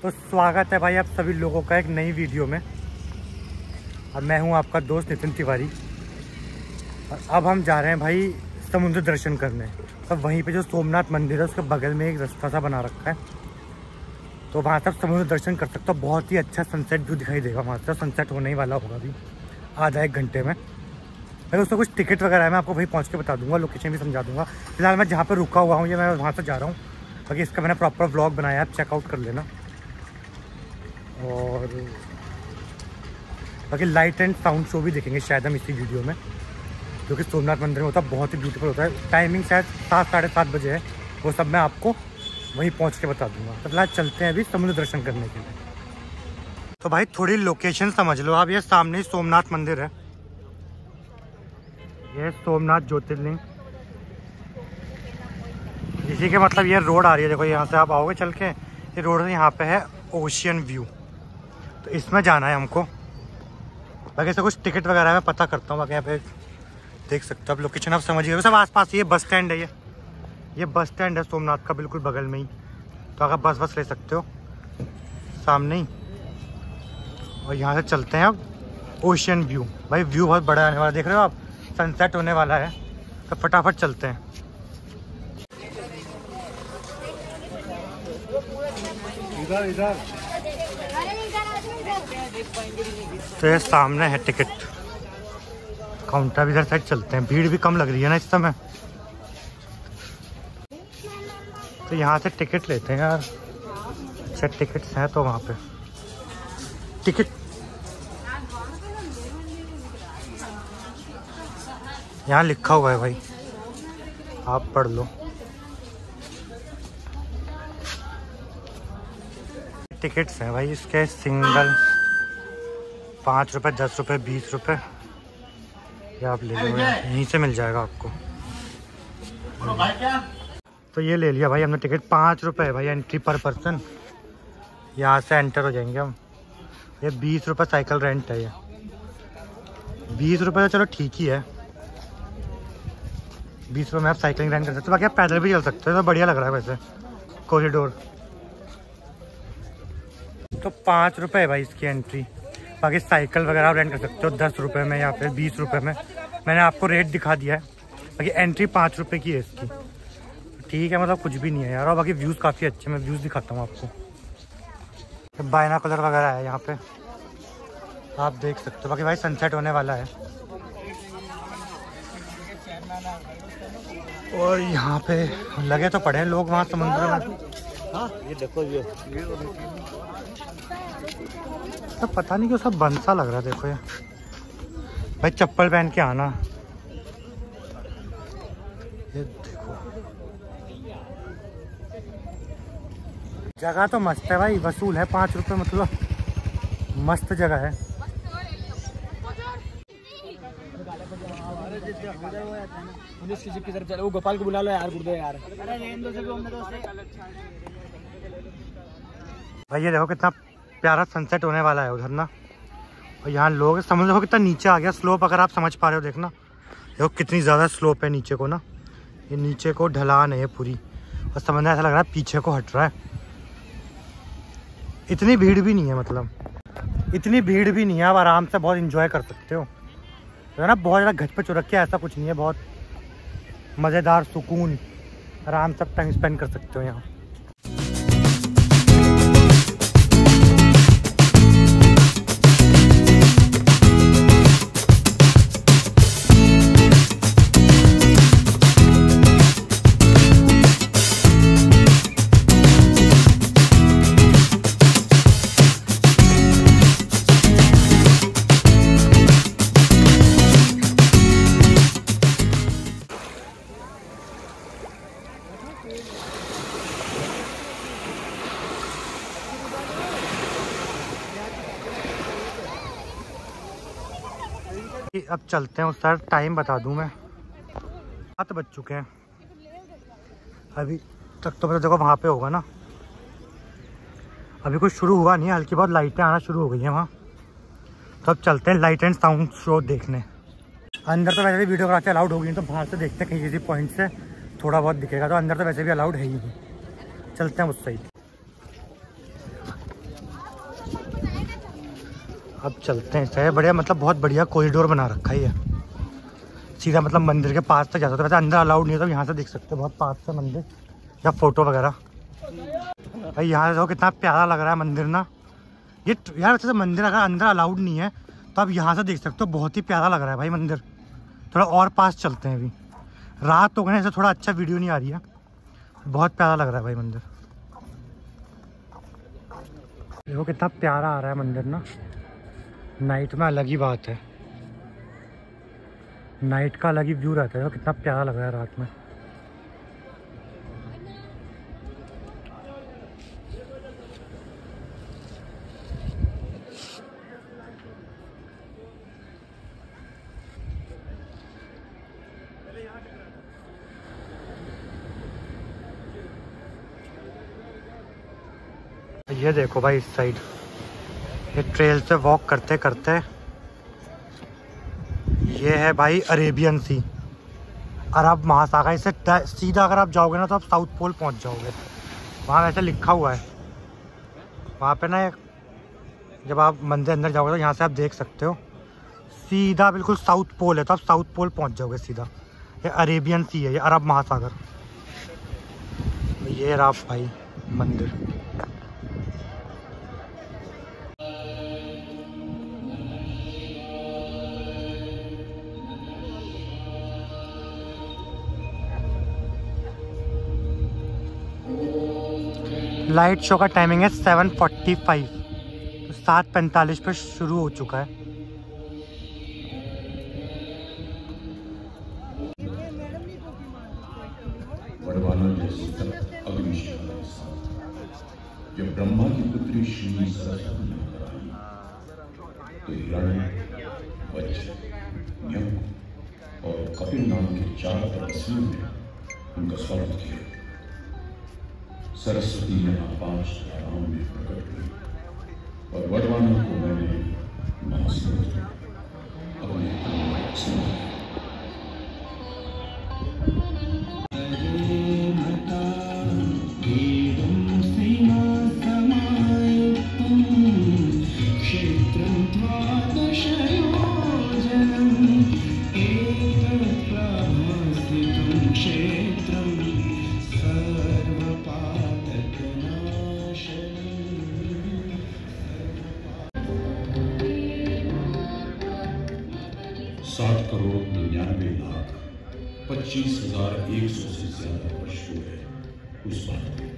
तो स्वागत है भाई आप सभी लोगों का एक नई वीडियो में। अब मैं हूं आपका दोस्त नितिन तिवारी और अब हम जा रहे हैं भाई समुद्र दर्शन करने। तो वहीं पे जो सोमनाथ मंदिर है उसके बगल में एक रास्ता सा बना रखा है, तो वहाँ तक समुद्र दर्शन कर सकते हो। बहुत ही अच्छा सनसेट व्यू दिखाई देगा वहाँ से। सनसेट होने ही वाला होगा अभी आधा एक घंटे में। अगर उसमें कुछ टिकट वगैरह है मैं आपको वहीं पहुँच के बता दूँगा, लोकेशन भी समझा दूँगा। फिलहाल मैं जहाँ पर रुका हुआ हूँ ये मैं वहाँ से जा रहा हूँ। बाकी इसका मैंने प्रॉपर व्लॉग बनाया है, आप चेकआउट कर लेना। और बाकी लाइट एंड साउंड शो भी देखेंगे शायद हम इसी वीडियो में, जो कि सोमनाथ मंदिर में होता है। बहुत ही ब्यूटीफुल होता है। टाइमिंग शायद 7 साढ़े 7 बजे है, वो सब मैं आपको वहीं पहुंच के बता दूंगा। तो फिलहाल चलते हैं अभी समुद्र दर्शन करने के लिए। तो भाई थोड़ी लोकेशन समझ लो आप। ये सामने ही सोमनाथ मंदिर है, ये सोमनाथ ज्योतिर्लिंग। इसी के मतलब ये रोड आ रही है, देखो यहाँ से आप आओगे चल के, ये रोड यहाँ पे है ओशियन व्यू, तो इसमें जाना है हमको। बाकी से कुछ टिकट वगैरह मैं पता करता हूँ। बाकी यहाँ पे देख सकते हो आप, लोकेशन आप समझ गए सब आसपास। ये बस स्टैंड है, ये बस स्टैंड है सोमनाथ का बिल्कुल बगल में ही। तो अगर बस ले सकते हो सामने ही। और यहाँ से चलते हैं अब ओशियन व्यू। भाई व्यू बहुत बड़ा आने वाला, देख रहे हो आप, सनसेट होने वाला है। तो फटाफट चलते हैं। इधर तो ये सामने है टिकट काउंटर। इधर साइड चलते हैं, भीड़ भी कम लग रही है ना इस समय। तो यहाँ से टिकट लेते हैं यार। अच्छा टिकट्स हैं तो वहाँ पे टिकट यहाँ लिखा हुआ है भाई, आप पढ़ लो। टिकट्स हैं भाई इसके, सिंगल 5 रुपये, 10 रुपये, 20 रुपये। ये आप ले लो, यहीं से मिल जाएगा आपको। तो ये ले लिया भाई हमने टिकट। 5 रुपये है भाई एंट्री पर पर्सन। यहाँ से एंटर हो जाएंगे हम। ये 20 रुपये साइकिल रेंट है। ये 20 रुपये तो चलो ठीक ही है। 20 रुपये में आप साइकिलिंग रेंट कर सकते हो। बाकी आप पैदल भी चल सकते हो, तो बढ़िया लग रहा है वैसे कॉरिडोर। तो 5 रुपये है भाई इसकी एंट्री। बाकी साइकिल वगैरह आप रेंट कर सकते हो 10 रुपये में या फिर 20 रुपये में। मैंने आपको रेट दिखा दिया है। बाकी एंट्री 5 रुपये की है इसकी, ठीक है, मतलब कुछ भी नहीं है यार। और बाकी व्यूज़ काफ़ी अच्छे, मैं व्यूज़ दिखाता हूँ आपको। बाइनाकुलर वगैरह है यहाँ पे, आप देख सकते हो। बाकी भाई सनसेट होने वाला है। और यहाँ पे लगे तो पड़े हैं लोग वहाँ समुद्र में। हाँ ये देखो, ये तो पता नहीं क्यों सब बंद सा लग रहा है। देखो ये भाई चप्पल पहन के आना। ये देखो जगह तो मस्त है भाई, वसूल है 5 रुपये, मतलब मस्त जगह है। वो गोपाल को बुला लो यार, गुर्दे यार। भाई ये देखो कितना प्यारा सनसेट होने वाला है उधर ना। और यहाँ लोग, समझ लो कितना नीचे आ गया स्लोप, अगर आप समझ पा रहे हो। देखना देखो कितनी ज़्यादा स्लोप है नीचे को ना। ये नीचे को ढलान है ये पूरी, और समझना ऐसा लग रहा है पीछे को हट रहा है। इतनी भीड़ भी नहीं है, मतलब इतनी भीड़ भी नहीं है। आप आराम से बहुत इंजॉय कर सकते हो, तो है ना। बहुत ज़्यादा घच पे चुरक के ऐसा कुछ नहीं है। बहुत मज़ेदार सुकून, आराम से टाइम स्पेंड कर सकते हो यहाँ। अब चलते हैं उस सर। टाइम बता दूं मैं, 7 बज चुके हैं अभी तक। तो देखो वहाँ पे होगा ना, अभी कुछ शुरू हुआ नहीं है। हल्की बहुत लाइटें आना शुरू हो गई हैं वहाँ। तो अब चलते हैं लाइट एंड साउंड शो देखने। अंदर तो वैसे भी वीडियोग्राफी अलाउड होगी, तो बाहर से देखते हैं कहीं किसी पॉइंट से थोड़ा बहुत दिखेगा। तो अंदर तो वैसे भी अलाउड है ही नहीं। चलते हैं उस साइड। अब चलते हैं इससे बढ़िया, मतलब बहुत बढ़िया कॉरिडोर बना रखा है ये, सीधा मतलब मंदिर के पास तक जा सकते हो। वैसे अंदर अलाउड नहीं है, तो यहाँ से देख सकते हो बहुत पास से मंदिर या फोटो वगैरह। भाई यहाँ से देखो कितना प्यारा लग रहा है मंदिर ना। ये यार वैसे मंदिर अगर अंदर अलाउड नहीं है तो आप यहाँ से देख सकते हो, बहुत ही प्यारा लग रहा है भाई मंदिर। थोड़ा और पास चलते हैं, अभी रात हो गई ऐसे थोड़ा अच्छा वीडियो नहीं आ रही है। बहुत प्यारा लग रहा है भाई मंदिर, देखो कितना प्यारा आ रहा है मंदिर ना। नाइट में अलग ही बात है, नाइट का अलग ही व्यू रहता है। देखो कितना प्यारा लग रहा है रात में। ये देखो भाई इस साइड, ये ट्रेल से वॉक करते करते ये है भाई अरेबियन सी, अरब महासागर। इससे सीधा अगर आप जाओगे ना तो आप साउथ पोल पहुंच जाओगे। वहाँ वैसे लिखा हुआ है वहाँ पे ना, जब आप मंदिर अंदर जाओगे तो यहाँ से आप देख सकते हो सीधा बिल्कुल साउथ पोल है, तो आप साउथ पोल पहुंच जाओगे सीधा। ये अरेबियन सी है, ये अरब महासागर। ये रहा भाई मंदिर। लाइट शो का टाइमिंग है 7:45, तो 7:45 पे शुरू हो चुका है। जब ब्रह्मा की पुत्री श्री सरस्वती ने कराई तो हिरण्य, वज्र, न्यक और कपिल नाम के 4 तपस्वियों ने उनका स्वागत किया। सरस्वती यहाँ 5 धाराओं में प्रकट हुई और वरवानों को मैंने महासमुद्र अपने सुना। करोड़ 99,25,100 से ज्यादा वर्ष हो गए उस बात में।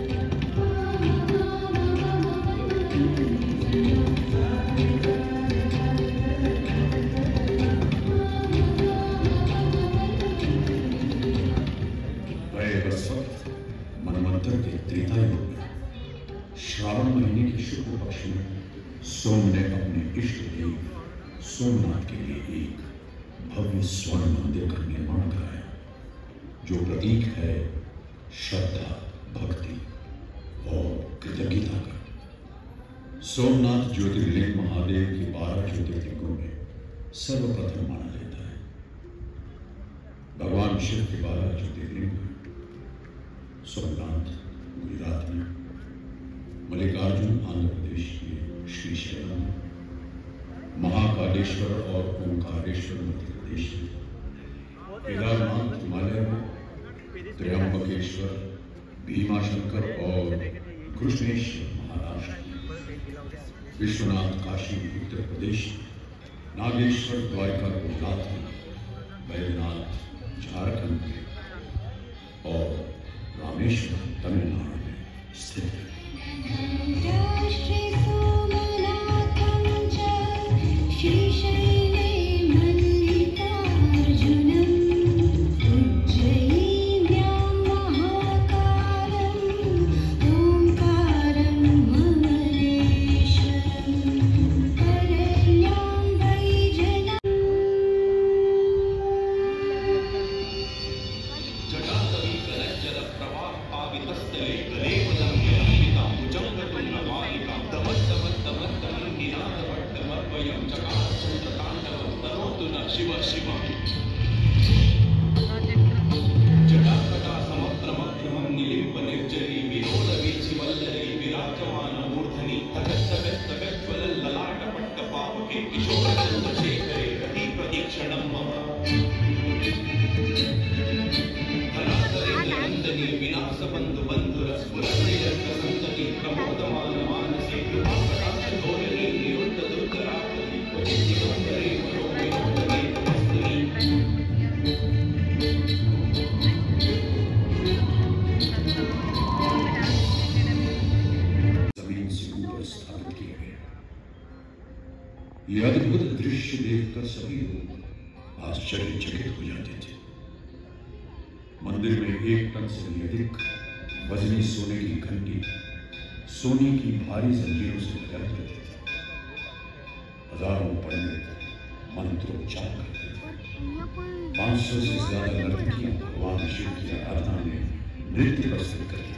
मनमंत्र के त्रेता युग में श्रावण महीने के शुक्ल पक्ष में सोम ने अपने इष्ट देव सोमनाथ के लिए एक भव्य स्वर्ण मंदिर का निर्माण कराया, जो प्रतीक है श्रद्धा, भक्ति और कृतज्ञता का। सोमनाथ ज्योतिर्लिंग महादेव के 12 ज्योतिर्लिंगों में सर्वप्रथम माना जाता है। भगवान शिव के 12 ज्योतिर्लिंग सोमनाथ गुजरात में, मल्लिकार्जुन आंध्र प्रदेश के श्रीशैलम में, महाकालेश्वर और ओंकारेश्वर मध्य प्रदेश में, केदारनाथ हिमालय में, त्र्यंबकेश्वर, भीमाशंकर और कृष्णेश्वर महाराष्ट्र में, विश्वनाथ काशी उत्तर प्रदेश में, नागेश्वर द्वारका गुजरात में, बैद्यनाथ झारखंड में और रामेश्वर तमिलनाडु में स्थित है। जमीन से ऊपर स्थापित किया गया। यह अद्भुत दृश्य देखकर सभी लोग आश्चर्यचकित हो जाते थे। मंदिर में 1 टन से भी अधिक वजनी सोने की घंटी सोने की भारी जंजीरों से लगाए जाते थे। हजारों पंडित मंत्रोच्चार करते थे। 500 से ज्यादा नर्तकियां भगवान शिव की आराधना में नृत्य प्रस्तुत करती थी।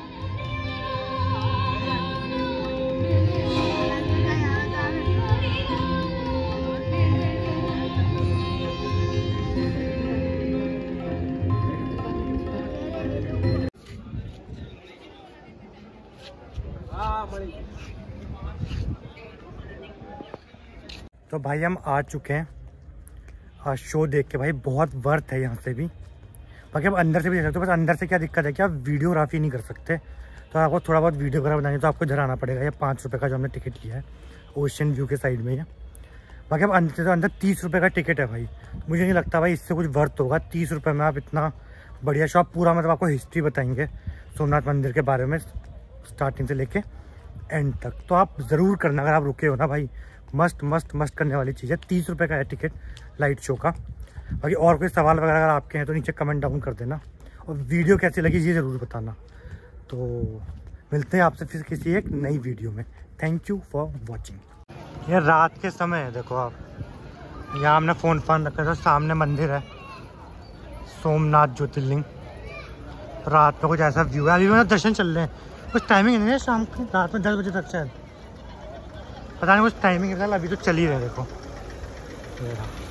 तो भाई हम आ चुके हैं शो देख के। भाई बहुत वर्थ है यहाँ से भी, बाकी आप अंदर से भी देख सकते हो। बस अंदर से क्या दिक्कत है कि आप वीडियोग्राफी नहीं कर सकते, तो आपको थोड़ा बहुत वीडियोग्राफी बनानी तो आपको इधर आना पड़ेगा। ये 5 रुपये का जो हमने टिकट लिया है ओशन व्यू के साइड में है। बाकी अब अंदर तो अंदर 30 रुपये का टिकट है भाई। मुझे नहीं लगता भाई इससे कुछ वर्थ होगा 30 रुपये में आप इतना बढ़िया शॉप पूरा मतलब आपको हिस्ट्री बताएंगे सोमनाथ मंदिर के बारे में स्टार्टिंग से लेके एंड तक। तो आप ज़रूर करना अगर आप रुके हो ना भाई, मस्त मस्त मस्त करने वाली चीज़ है। 30 रुपये का है टिकट लाइट शो का। बाकी और कोई सवाल वगैरह अगर आपके हैं तो नीचे कमेंट डाउन कर देना, और वीडियो कैसी लगी ये ज़रूर बताना। तो मिलते हैं आपसे फिर किसी एक नई वीडियो में। Thank you for watching. ये रात के समय है, देखो आप यहाँ हमने फ़ोन फान रखा था। सामने मंदिर है सोमनाथ ज्योतिर्लिंग। रात में कुछ ऐसा व्यू है। अभी मतलब दर्शन चल रहे हैं, कुछ टाइमिंग नहीं है शाम की, रात में 10 बजे तक शायद, पता नहीं कुछ टाइमिंग है। अभी तो चल ही रहे देखो।